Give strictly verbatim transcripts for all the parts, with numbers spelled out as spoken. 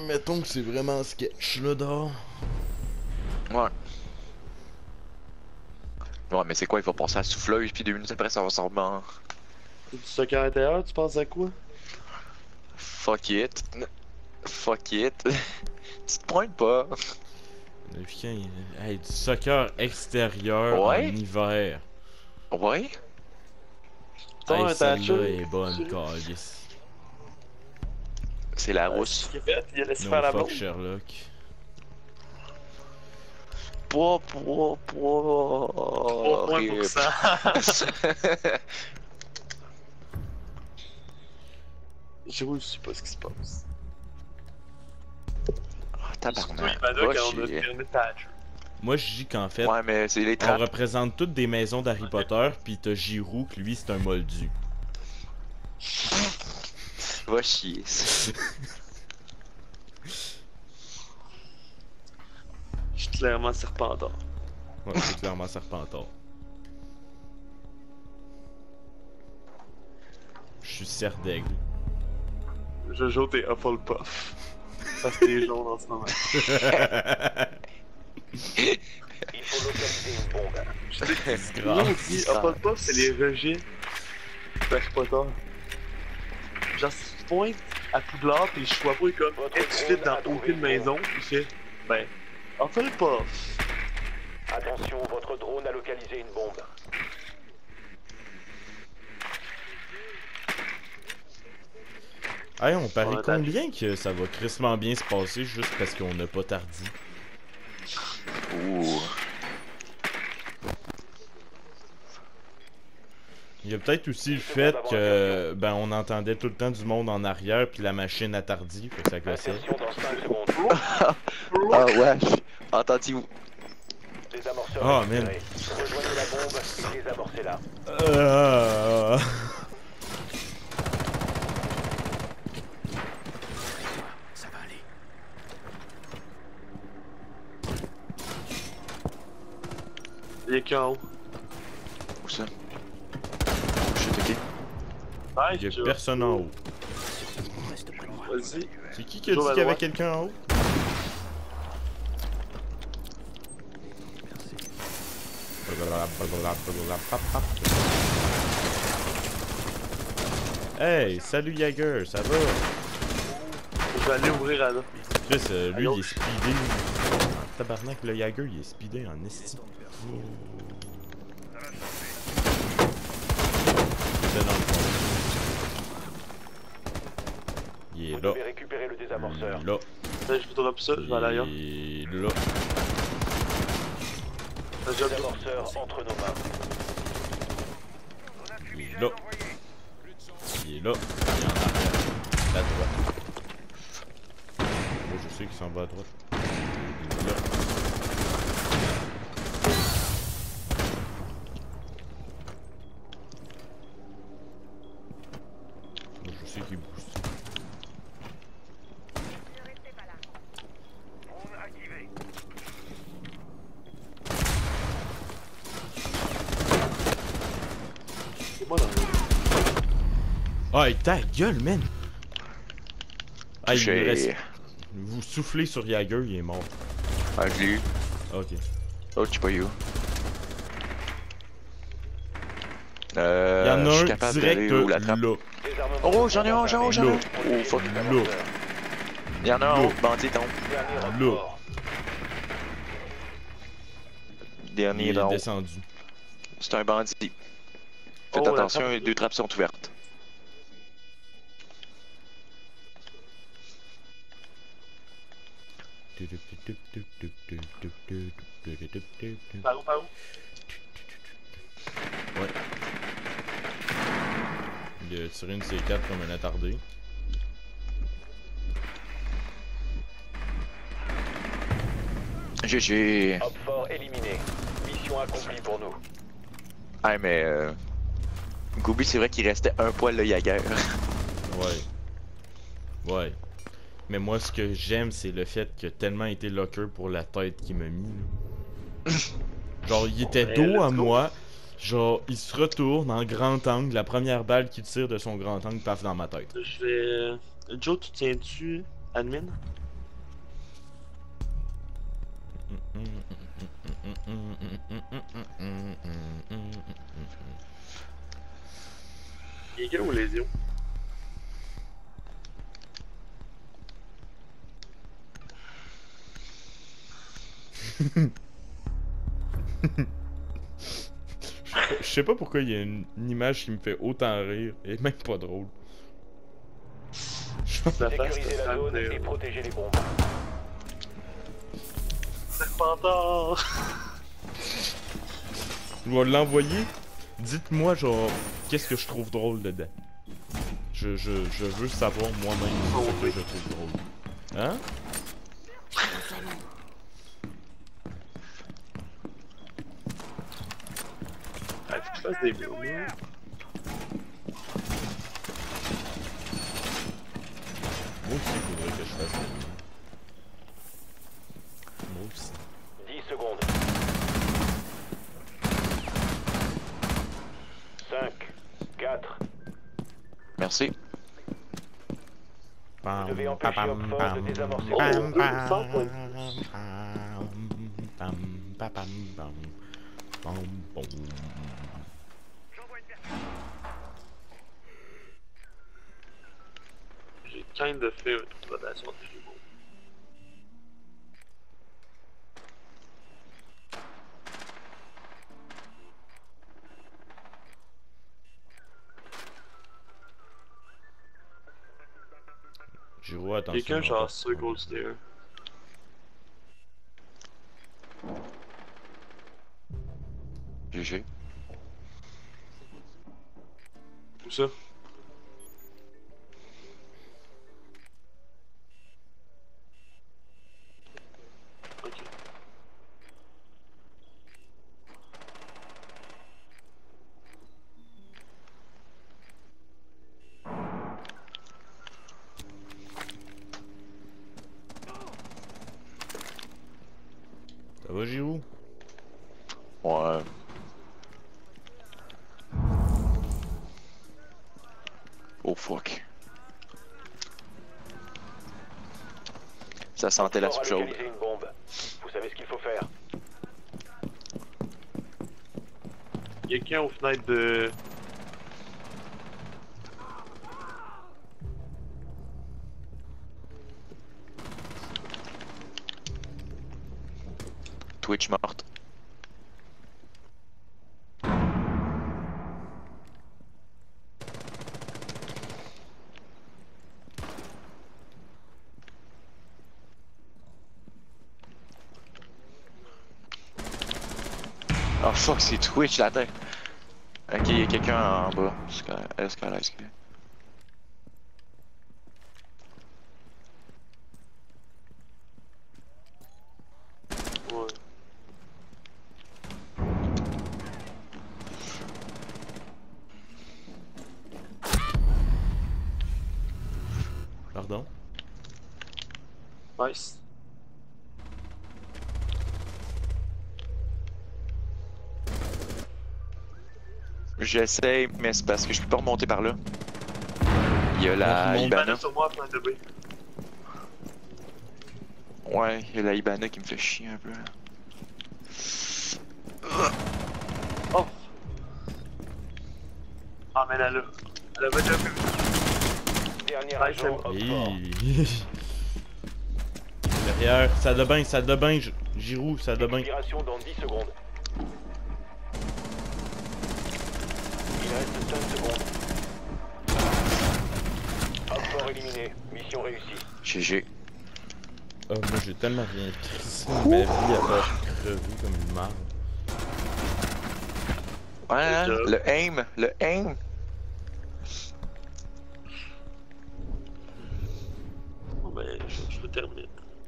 mettons que c'est vraiment sketch là dehors. Ouais. Ouais, mais c'est quoi, il va passer à la souffleuse, puis deux minutes après, ça va s'en remettre. C'est du soccer intérieur, tu penses à quoi? Fuck it. Fuck it. Tu te pointes pas. Putain, hey, du soccer extérieur Ouais. en hiver. Ouais. T'as Hey, un celle-là Thatcher? est bonne, calice. C'est la Ouais, rousse. c'est ce qu'il a fait, il a laissé No faire la fuck bombe. Sherlock. Pouah, pouah, pouah. trois points pour cent. Je ne sais pas ce qui se passe. Ah, Surtout tabarnak. Ivana Va quand on a chier. permis Thatcher. Moi je dis qu'en fait, Ouais, mais c'est les on trappes. représente toutes des maisons d'Harry Potter, pis t'as Giroud, que lui c'est un moldu. Va chier. Je suis clairement Serpentard. Ouais, c'est clairement Serpentard. Je suis Serdaigle. Jojo, t'es Hufflepuff. Parce que t'es jaune en ce moment. Il faut localiser une bombe. Je sais que C'est Là, on grave. dit Hufflepuff, c'est les rejets d'Harry Potter. Genre, si tu pointes à Poudlard, pis le Choixpeau est comme, est tu fit dans aucune maison, il fait, ben, Hufflepuff. Attention, votre drone a localisé une bombe. Hey, on parie Ouais, combien que ça va crissement bien se passer juste parce qu'on n'a pas tardi? Ouh. Il y a peut-être aussi le fait que ben on entendait tout le temps du monde en arrière puis la machine a tardi, fait que ça gossait. Insertion dans cinq secondes. Ah ouais. Entendu-vous. Désamorceur Ah, récupéré. Rejoignez la bombe et désamorcez-la. Euh... Ça va aller. Il est qu'en haut. Où ça? Je suis attaqué. Nice, Il y a Joe. personne en haut. Reste près de moi. Vas-y. C'est qui qui a dit Joe, qu'il y avait Valois. quelqu'un en haut? Hey, salut Jagger, ça va? Je vais aller ouvrir à là. Chris, euh, lui il Allô? est speedé. Tabarnak, le Jagger il est speedé en esti. C'est dans le fond. Il est Vous là. devez récupérer le Il désamorceur. est là. Là, je vous drop ça, je vais aller ailleurs. Il est là. Là, je drop Désamorceur entre nos mains. Il est là. Il est là. Il est en arrière. À droite. Moi je sais qu'il s'en va à droite. Il est là. Moi je sais qu'il bouge. C'est moi dans le. Ah, et ta gueule, man! Ah, il me J'ai. reste... Vous soufflez sur Jagger, il est mort. Ah, je l'ai eu. Ok. Oh, je sais pas eu. Il y Euh. en je suis a un capable direct d'aller où la trappe. là. Désarmement. Oh, j'en ai un, j'en ai un, j'en ai un. Là. Oh, fuck. Là. Il y en a un Là. autre, bandit tombe. Dernier Là. renfort. Il Dernier est d'en haut. descendu. C'est un bandit. Faites Oh, la attention, trappe. les deux trappes sont ouvertes. Par où, par où? Ouais. Il a tiré une C quatre comme un attardé. G G. Hop fort éliminé. Mission accomplie pour nous. Ah, mais. Euh... Gooby, c'est vrai qu'il restait un poil le Jagger. Ouais. Ouais. Mais moi, ce que j'aime, c'est le fait qu'il a tellement été locker pour la tête qu'il m'a mis. Là. Genre, il était Ben, dos let's à go. moi. Genre, il se retourne en grand angle. La première balle qu'il tire de son grand angle paf dans ma tête. Je vais. Joe, tu tiens-tu admin? Quelqu'un ou lésion? Je sais pas pourquoi il y a une, une image qui me fait autant rire et même pas drôle. Ça passe, Sécurisez la ça zone me et protégez les bombes. Serpentard! Je vais l'envoyer. Dites-moi genre qu'est-ce que je trouve drôle dedans. Je, je, je veux savoir moi-même ce que je trouve drôle. Hein? Ah, faut que je fasse des bruits. Moi aussi, il faudrait que je fasse des... Moi aussi. dix secondes. cinq, quatre. Merci. Pam, devez empêcher pam, Oxford pam, de désamorcer pam, le pam, jeu. cent points de pam, pam, pam, pam, pam, pam, pam. J'ai kind of fait un truc de rotation entre les mots. Giro, attention. Quelqu'un on genre va- Circle Stair. G G. Où ça? Ok. Ça va, Giro? Ouais. Oh fuck. Ça sentait la Oxford soupe a chaude. localisé une bombe. Vous savez ce qu'il faut faire. Quelqu'un aux fenêtres de. Twitch morte. Oh fuck, c'est Twitch la tête. Ok, il y a quelqu'un en bas. Est-ce que est-ce que. Ouais. Pardon? Nice. J'essaye, mais c'est parce que je peux pas remonter par là. Il y a la Monte, monte. Ibana. Ibana sur moi, fenêtre de B. Ouais, il y a la Ibana qui me fait chier un peu. Oh! Ah, mais là, là. Elle avait déjà vu. Dernier Ouais, agent c'est- Oxford. Hi. Derrière, salle de bain, salle de bain, G- Giroud, salle de bain. Expiration dans dix secondes. Il reste cinq secondes. Oxford éliminé. Mission réussie. G G. Oh, moi j'ai tellement rien trissé de ma vie à part crever comme une merde. Ouais, hein, Good job. le aim, le aim. Bon, ben, je, je le termine.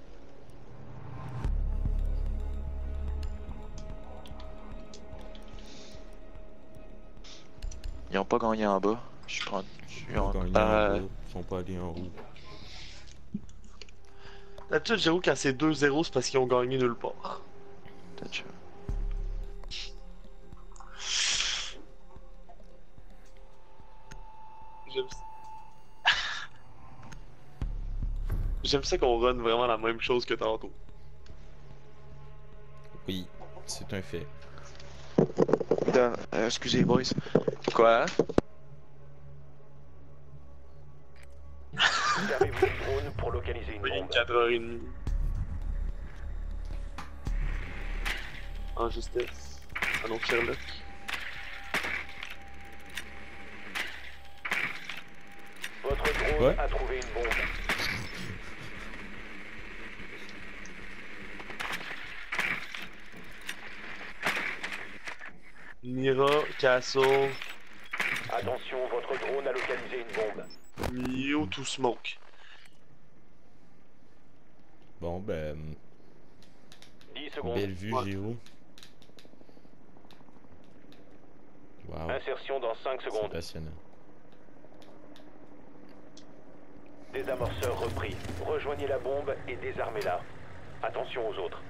Ils ont pas gagné en bas. Je prends. Je suis Ils ont en. gagné en Euh, bas, ils sont pas allés en haut. D'habitude, j'avoue, quand c'est deux zéro, c'est parce qu'ils ont gagné nulle part. peut-être. J'aime ça. J'aime ça qu'on run vraiment la même chose que tantôt. Oui, c'est un fait. De... Euh, excusez, boys. Quoi? Servez-vous du drone pour localiser une Il est bombe. quatre heures trente. En justesse. Ah non, Sherlock. Votre drone Ouais. a trouvé une bombe. Mira, Castle, Attention, votre drone a localisé une bombe. Mio, tout smoke. Bon, ben. dix secondes. Belle vue, Ouais. Géo. Wow. Insertion dans cinq C'est secondes. passionnant. Désamorceur repris. Rejoignez la bombe et désarmez-la. Attention aux autres.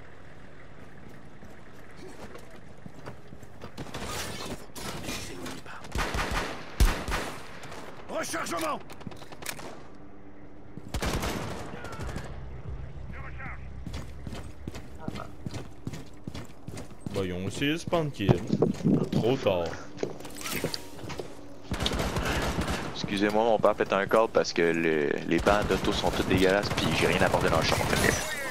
Rechargement! Bah, ils ont essayé de spawn kill. Trop tard. Excusez-moi, mon père pète un câble parce que le- les bancs d'auto sont toutes dégueulasses puis j'ai rien apporté dans le champ. Fait que-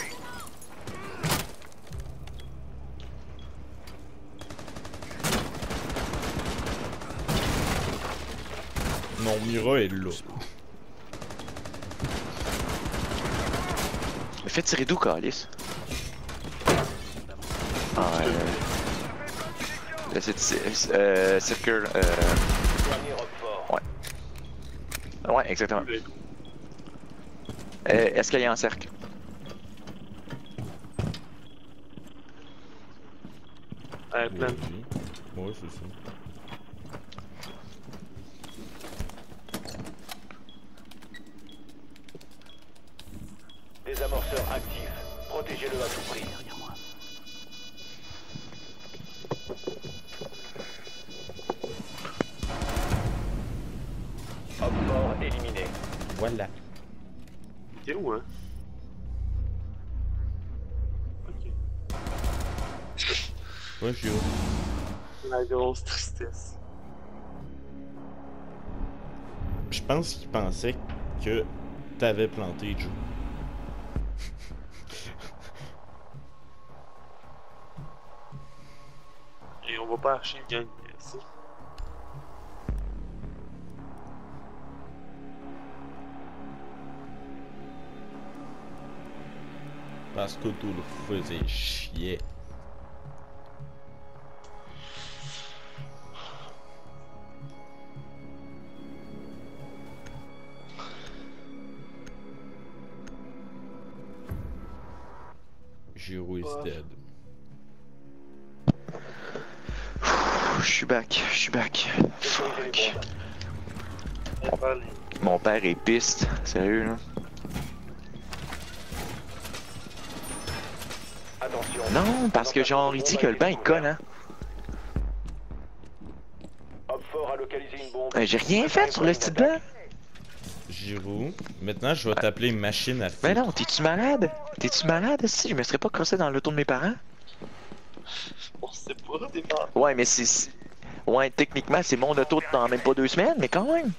Non, Mira est là. Mais fais tirer d'où, Calis? Ah, euh... Là, c'est... c'est- Euh... Circle... Euh... Rejoignez Roquefort. Ouais, exactement. Euh, escalier en cercle. Euh, plan. Oui, ouais, c'est ça. Désamorceur actif. Protégez-le à tout prix. Homme fort éliminé. Voilà. T'es où, hein? Ok. Ouais, Géo. La grosse tristesse. Je pense qu'il pensait que t'avais planté, Joe. Et on va pas archiver le gang ici. Parce que tout le faisait chier. Giro is dead. Je suis back, je suis back. Sécurisez les bombes. On va aller. Mon père est piste, sérieux là. Attention. Non, parce que genre, il dit que le banc il colle, hein. Homme fort a localisé une bombe. Euh, J'ai rien fait sur le petit banc. Giro, maintenant je vais t'appeler machine à feu. Ben non, t'es-tu malade? T'es-tu malade? Si, je me serais pas crossé dans l'auto de mes parents. On sait pas, t'es pas. Ouais, mais c'est... c'est- Ouais, techniquement, c'est mon auto dans même pas deux semaines, mais quand même.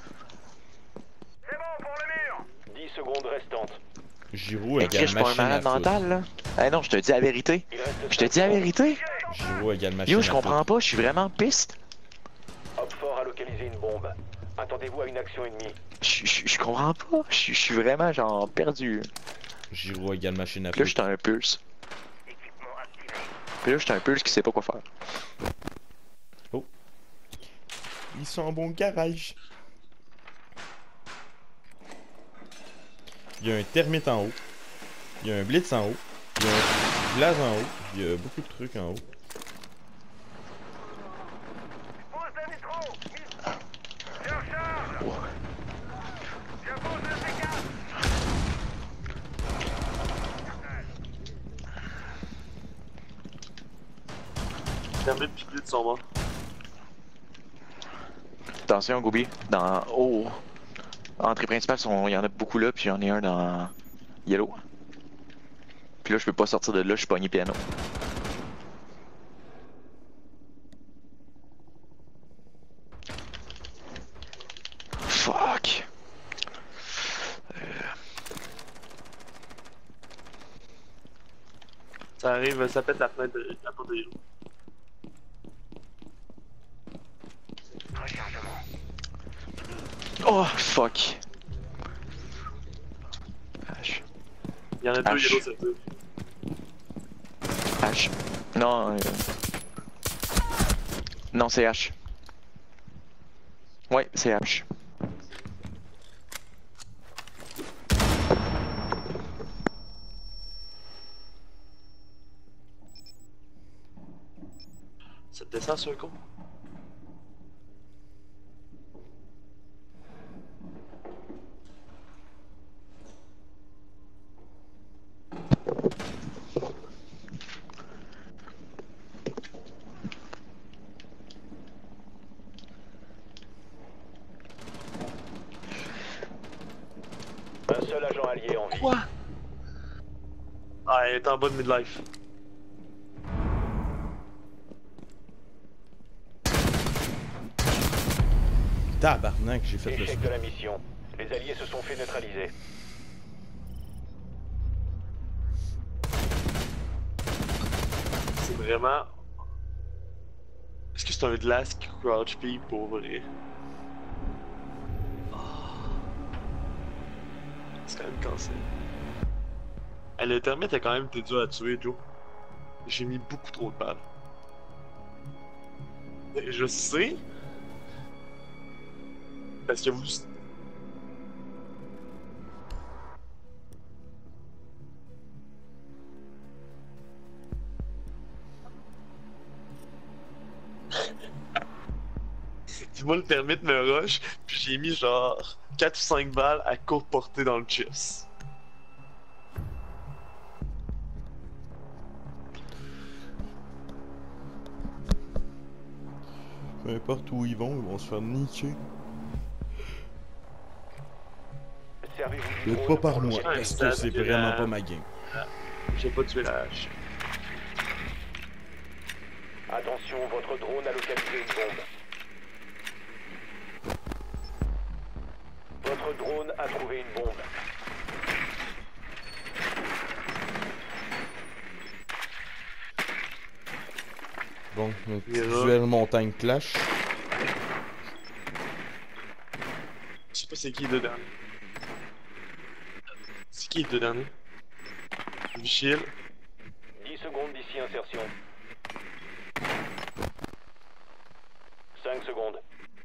dix secondes restantes. Giro Mais égale Chris, je suis pas un machine à malade foutre. mental, là. Ah non, je te dis la vérité. Il reste Je te cinq dis la secondes. vérité. Giro égale machine Yo, à je foutre. comprends pas, je suis vraiment piste. Homme fort a localisé une bombe. Attendez-vous à une action ennemie. Je je- je comprends pas. Je je suis vraiment, genre, perdu. Giro égale machine à Puis là, foutre. j'étais un pulse. Puis là, j'étais un pulse qui sait pas quoi faire. Ils sont en bon garage. Il y a un termite en haut. Il y a un blitz en haut. Il y a un blaze en haut. Il y a beaucoup de trucs en haut. Termite pis plus de son mort. Attention, Gobi. Dans... Oh! Entrée principale, sont- il y en a beaucoup là, puis j'en ai un dans... Yellow. Puis là, je peux pas sortir de là, je suis pogné piano. Ça arrive, ça pète la fenêtre de la porte de l'îlot. Oh fuck. H. Il y en a deux H. yellow, c'est deux. H. Non. Euh... Non, c'est H. Ouais, c'est H. Ça te descend sur le coup? Un seul agent allié en vie. Quoi? Ah, elle est en bas de midlife. Tabarnak, j'ai fait le Échec de la mission. Les alliés se sont fait neutraliser. C'est vraiment... Est-ce que c'est un glace qui crouch peep pour vrai? Oh. C'est quand même cassé. Elle le thermite a quand même été dur à tuer, Joe. J'ai mis beaucoup trop de balles. Je sais. Parce que vous... Dis-moi le permis de me rush, puis j'ai mis genre quatre ou cinq balles à courte portée dans le chest. Peu importe où ils vont, ils vont se faire niquer. Servez-vous du Mais drone pas par pour le moi, jet. parce que c'est vraiment pas ma game. J'ai pas tué la hache. Attention, votre drone a localisé une bombe. Votre drone a trouvé une bombe. Bon, notre Il est là. duel montagne clash. Je sais pas c'est qui les deux derniers. C'est qui les deux derniers? Michel. dix secondes d'ici insertion. cinq secondes.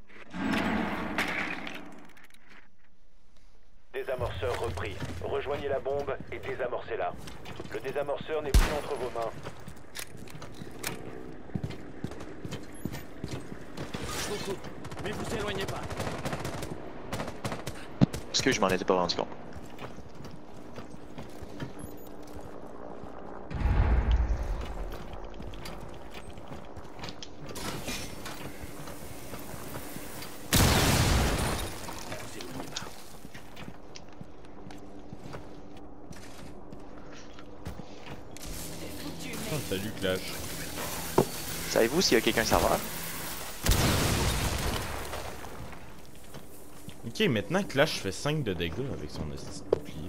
Désamorceur repris. Rejoignez la bombe et désamorcez-la. Le désamorceur n'est plus entre vos mains. Mais vous éloignez pas. Parce que je m'en étais pas rendu compte. Oh, salut Clash. Savez-vous s'il y a quelqu'un serveur? Ok, maintenant Clash fait cinq de dégâts avec son assist bouclier.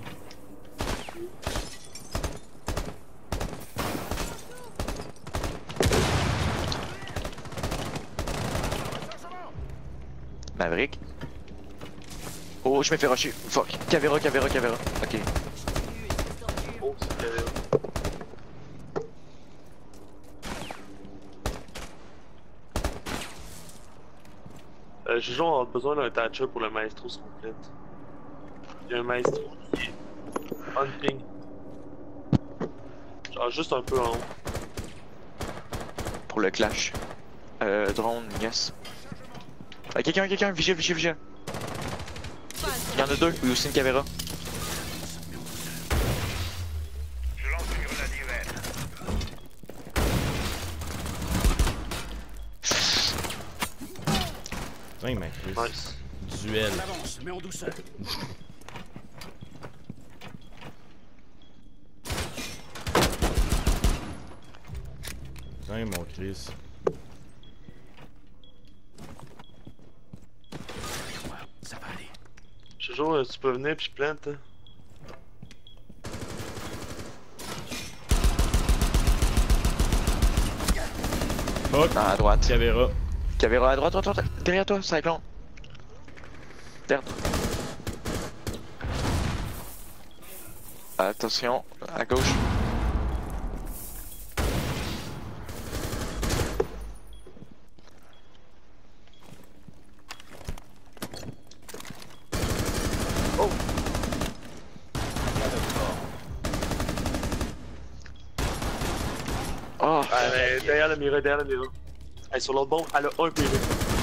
Maverick. Oh, je me fais rusher. Fuck. Cavéra, cavéra, cavéra. Ok. Oh, c'est carré. Euh, j'ai genre besoin d'un Thatcher pour le maestro se complète. Il y a un maestro qui est on ping. Genre juste un peu en haut. Pour le clash. Euh, drone, yes. Ah, quelqu'un, quelqu'un, vigile, vigile, vigile. Il y en a deux, oui, aussi une caméra. Je lance une grenade I R. Putain, ma Chris. Nice. Duel. On avance, mais en douceur. Putain, mon Chris. Ça va aller. Jojo, euh, tu peux venir puis je plante. Hein? Fuck. À droite. Cavéra. Cavéra à droite, droite, droite. Derrière toi, Cyclone. Derrière toi. Attention, à gauche. Oh! Oh! Ah, mais derrière le mur, derrière le mur. Elle est sur l'autre bombe, elle a un P V.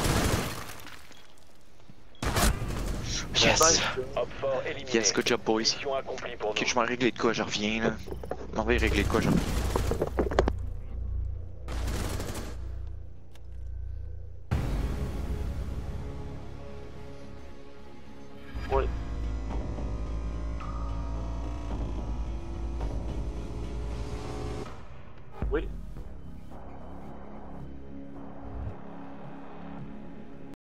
Yes! Hop fort éliminé. Yes, good job, boys. Mission accomplie pour Ok, nous. je m'en régler de quoi, je reviens là. Je m'en vais régler de quoi, je reviens. Ouais. Oui.